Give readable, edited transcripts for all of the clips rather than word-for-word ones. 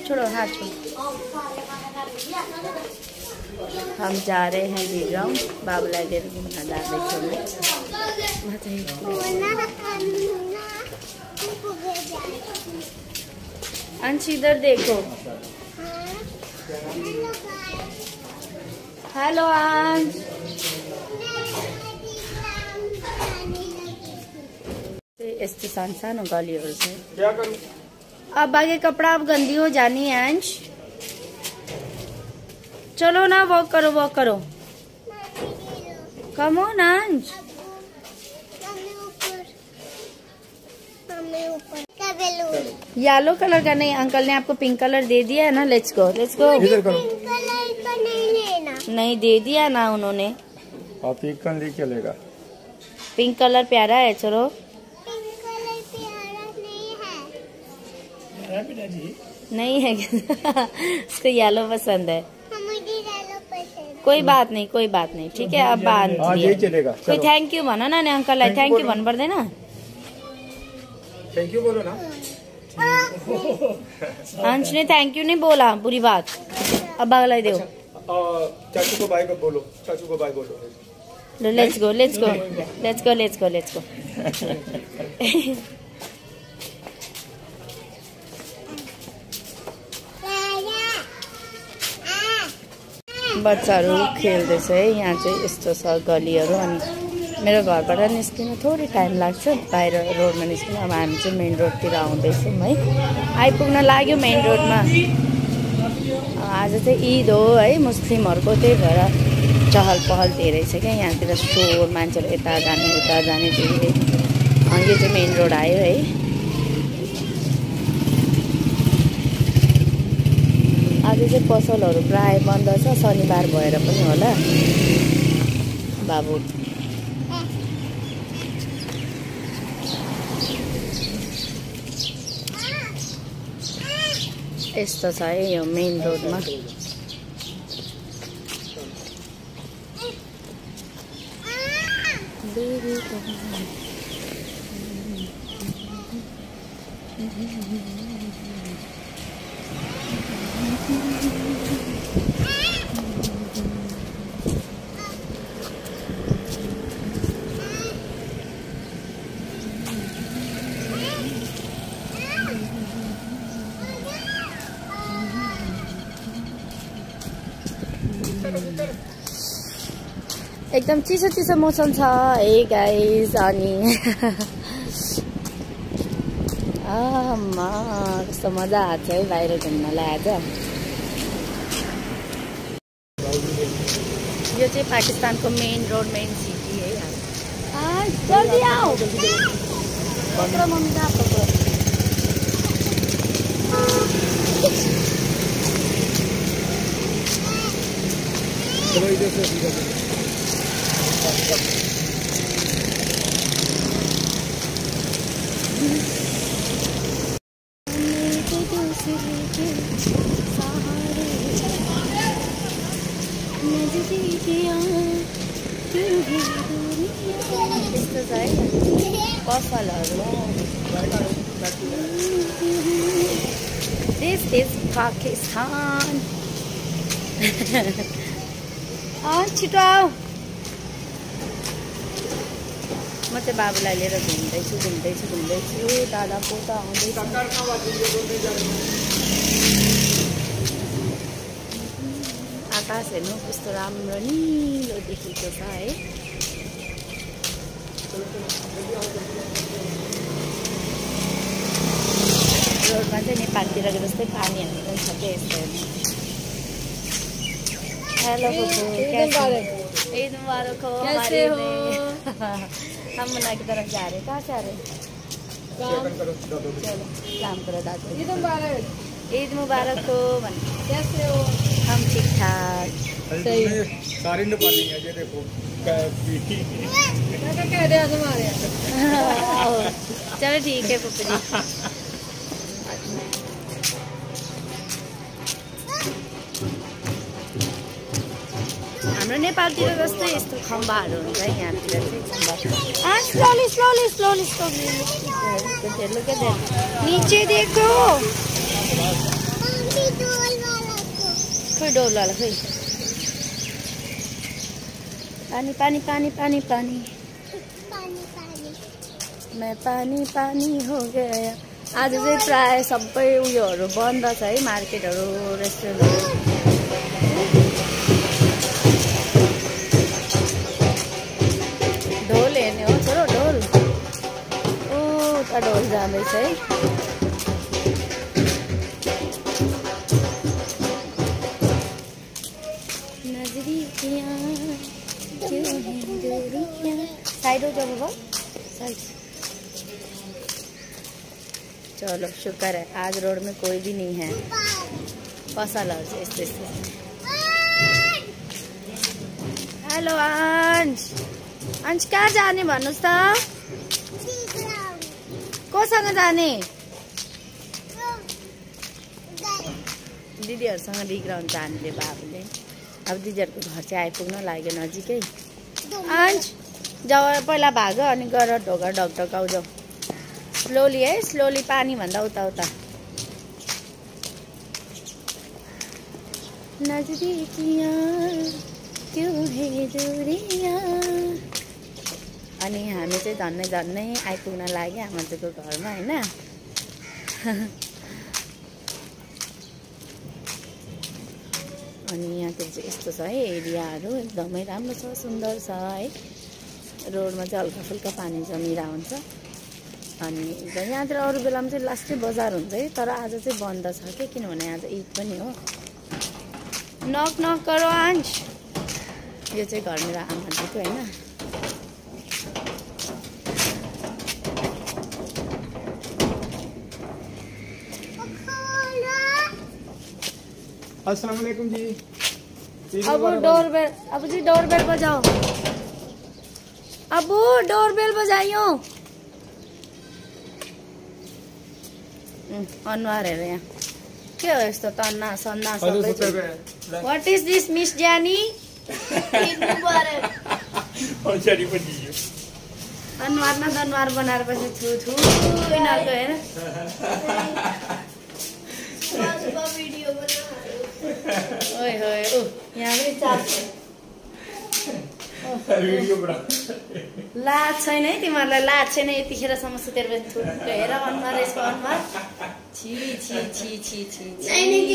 छोड़ो, हाथ छोड़ो। हम जा रहे हैं गिरगाउँ बाबुलाई लिएर घुम्न जाँदैछौँ। अंश इधर देखो। हेलो अंश। यस्तो सानो गलीहरू छ। अब आगे कपड़ा अब गंदी हो जानी है अंश। चलो ना, वॉक करो, वॉक करो। Come on Ansh. Yellow colour का नहीं, अंकल ने आपको पिंक कलर दे दिया है ना। Let's go, let's go. इधर करो। पिंक कलर का नहीं लेना। नहीं दे दिया ना उन्होंने। आप पिंक कलर चलेगा। पिंक कलर प्यारा है, चलो। पिंक कलर प्यारा नहीं है। नहीं है उसको येलो पसंद है। मुझे येलो पसंद। कोई बात नहीं, कोई बात नहीं, ठीक है। अब बांध ये चलेगा। कोई थैंक यू भन न नि अंकललाई। थैंक यू भन्नु पर्दैन। थैंक यू बोलो ना। अंश ने थैंक यू नहीं बोला, बुरी बात। अब बागलाई देओ। चाचू को बाय बोलो, चाचू को बाय बोलो। Let's go, let's go, let's go, let's go, let's go. बच्चाहरू खेल्दैछ है। यहाँ चाहिँ यस्तो छ गलीहरू। अनि मेरो घरबाट निस्किन थोरै टाइम लाग्छ, बाहिर रोडमा निस्किन। अब हामी चाहिँ मेन रोडतिर आउँदैछौँ है। आइपुग्न लाग्यो मेन रोडमा। आज चाहिँ ईद हो है मुस्लिमहरूको, त्यही भएर चहल पहल धेरै छ क्या यहाँतिर। स्टोर, मान्छेहरू यता जाने उता जाने धेरै। यो चाहिँ मेन रोड आयो है। आज चाहिँ पसलहरू प्राय बन्द छ, शनिबार भएर पनि होला। बाबु यस्तो छ है यो मेन रोडमा। एकदम चिसो चिसो मौसम छ है गाइस। अनि आमा कस्तो मजा आएको छ है बाहिर घुम्नलाई आज। यो चाहिँ पाकिस्तानको मेन रोड, मेन सिटी है। जल्दी आओ, पकड़ो मम्मी का पकड़ो। चलो इधर से This is Pakistan. छिटो आओ। म चाहिँ बाबुलाई लिएर घुम्दैछु। दादा पोता आउँदैछ। आकाश हेर्नु कस्तो राम्रो निलो देखिएको छ है। रोडमा चाहिँ नेपालतिर जस्तै पानीहरू पनि छ क्या यस्तो। हेलो फुफू, ईद मुबारक हो। कैसे हो? हम मुन्ना की तरफ जा रहे हैं। कहाँ से आ रहे हैं? चलो काम करो दादू। ईद मुबारक हो। कैसे हो? हम ठीक ठाक। सही सारी नेपाली है ये देखो। कह रहे हमारे चलो ठीक है फुफू जी। हाम्रो नेपालतिर जस्तै यस्तो खम्बाहरू हुन्छ यहाँतिर चाहिँ। Slowly slowly slowly slowly. नीचे देखो। खोइ डोल वाला खोइ पानी पानी पानी पानी पानी मैं पानी पानी हो गया। आज चाहिँ प्राय सबै उयोहरू बन्द छ है, मार्केटहरू रेस्टुरेन्टहरू। ढोल हेर्ने हो छोरो, ढोल ओ त ढोल जाँदैछ है। साइड हो जाओ बाबा, साइड। चलो शुक्र है आज रोड में कोई भी नहीं है। पसलहरू चाहिँ यस्तो यस्तो। हेलो अंश, अंश कहाँ जाने भन्नुस् त? कोसँग जाने? दिदीहरूसँग डिग्राउन्ड जाने रे बाबुले। अब दिदीहरूको घर चाहिँ आइपुग्न लाग्यो नजिकै। अंश जाऊ पहिला भाग अनि गएर ढोका ढकढकाउ जाऊ। स्लोली है, स्लोली, पानी भन्दा उता उता। नजदीकियाँ क्यों है दूरियाँ। अनि हामी चाहिँ झन्नै झन्नै आइपुग्न लाग्यो आमाजुको घरमा हैन। अनि यहाँतिर चाहिँ यस्तो छ है एरियाहरू, एकदमै राम्रो छ, सुन्दर छ है। रोडमा चाहिँ हल्का फुल्का पानी जमिरा हुन्छ। अनि यहाँतिर अरू बेलामा चाहिँ लास्टै बजार हुन्छ है, तर आज चाहिँ बन्द छ कि, किनभने आज ईद पनि हो। नक नक गरो अंश। यो चाहिँ घर मेरो आमाजीको हैन। अस्सलाम वालेकुम जी। अब डोरबेल, अब जी डोरबेल बजाओ। अब डोरबेल बजाइयो। अनुहार हेर यहाँ के हो यस्तो तन्ना सन्ना सबै। व्हाट इज दिस मिस ज्यानी? अनुहार न दनुहार बनाएर पछि छु छु यिनीहरूको हेर। ओए होए ओ यहाँ पनि चाप लाज छैन है तिमीहरूलाई, लाज छैन यतिखेरसम्म सुतेर बस्नु। थुक्कै हेर अनुहार, यसको अनुहार छी छी छी छी छी। अनि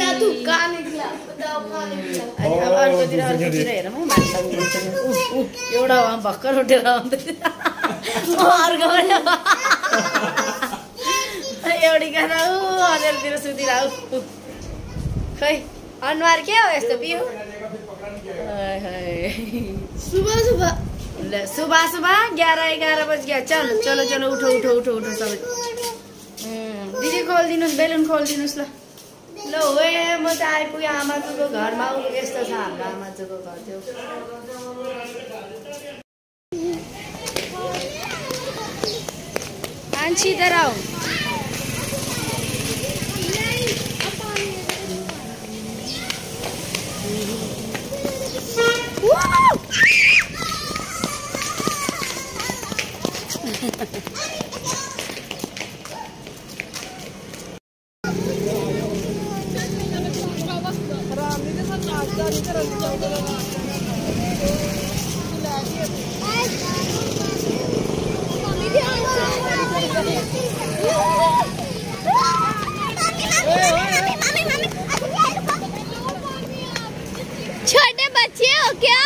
अब अर्कोतिर अर्कोतिर हेरौँ है, मान्छे एउटा भर्खर उठेर आउँदैछ अर्को एउटी कथा ऊ अँध्यारोतिर सुतिरह। खै अनुहार के हो यस्तो पिउ? सुबह सुबह सुबह सुबह 11-11 बज गया। चलो चलो चलो उठो उठो उठो उठो सबै। दिदी खोलिदिनुहोस्, बेलुन खोलिदिनुहोस् ल। ल हे म त आइपुगेँ आमाजुको घरमा। यस्तो छ हाम्रो आमाजुको घर त्यो। आन्सी इधर आओ। छोटे बच्चे हो क्या?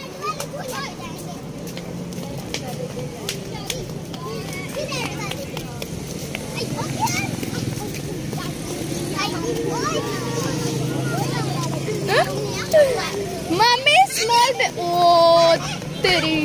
मम्मी स्मेल पे ओ तेरी।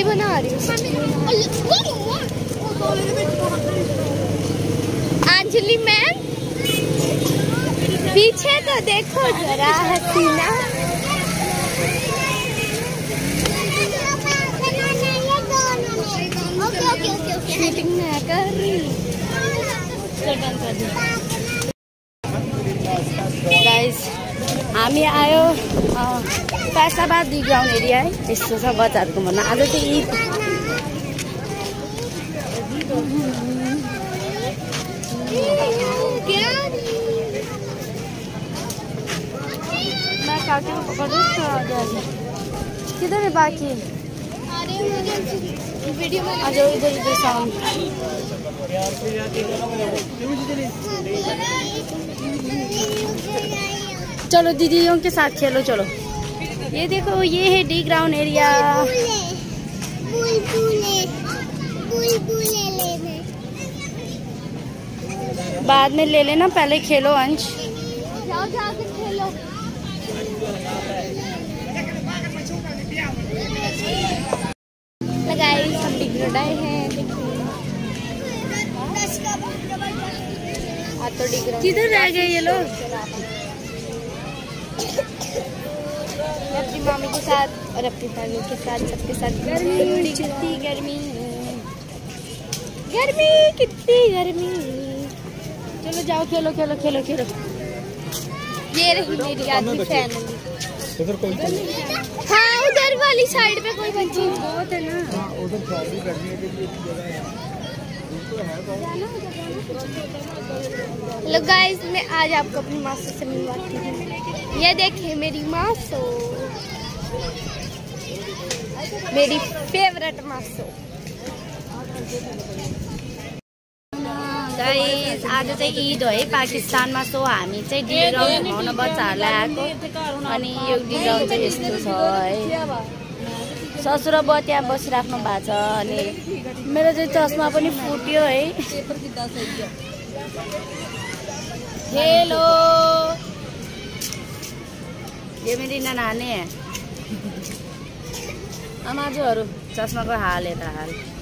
बना रही हूँ। अंजलि मैम पीछे तो देखो जरा हसीना। शूटिंग मैं कर रही हूँ। गाइस हामी आयो फैसाबाद डी ग्राउन्ड एरिया है। यस्तो छ बच्चाहरूको भन्न। आज चाहिँ ईद मैं काटे को पकड़ू किधर है बाकी? वीडियो में आ जाओ इधर इधर साउंड। चलो दीदियों के साथ खेलो चलो। ये देखो ये है डी ग्राउंड एरिया। बाद में ले लेना, पहले खेलो अंश। जाओ जाके खेलो। लगाई सब डिग्रेडाए हैं किधर रह गए ये लोग? अपनी मामी के साथ और अपनी फैमिली के साथ सबके साथ गर्मी कितनी गर्मी गर्मी कितनी गर्मी। चलो जाओ खेलो खेलो खेलो खेलो। ये रही मेरी आधी फैमिली। उधर कोई हाँ उधर वाली साइड पे कोई बच्ची बहुत है ना। उधर शादी करने के लिए जगह है। हेलो गाइस, मैं आज आपको अपनी मासू से मिलवाती हूँ। ये देखिए मेरी मासू, मेरी फेवरेट मासू। गाइस आज चाहिँ ईद हो है पाकिस्तानमा। सो हामी चाहिँ डी ग्राउन्ड घुमाउन बच्चाहरूलाई आएको। अनि यो डी ग्राउन्ड चाहिँ यस्तो छ है। ससुर बुवा त्यहाँ बसिराख्नु भएको छ। अनि मेरो चाहिँ चस्मा पनि फुट्यो है। हेलो ये मेरी ननाने है। आमाजुहरू चस्माको हाल यता हाल।